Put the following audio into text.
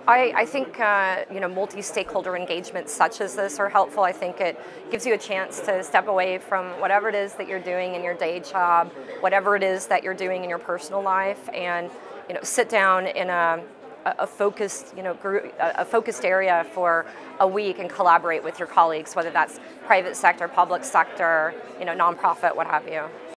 I think multi-stakeholder engagements such as this are helpful. I think it gives you a chance to step away from whatever it is that you're doing in your day job, whatever it is that you're doing in your personal life, and sit down in a focused group, a focused area for a week and collaborate with your colleagues, whether that's private sector, public sector, nonprofit, what have you.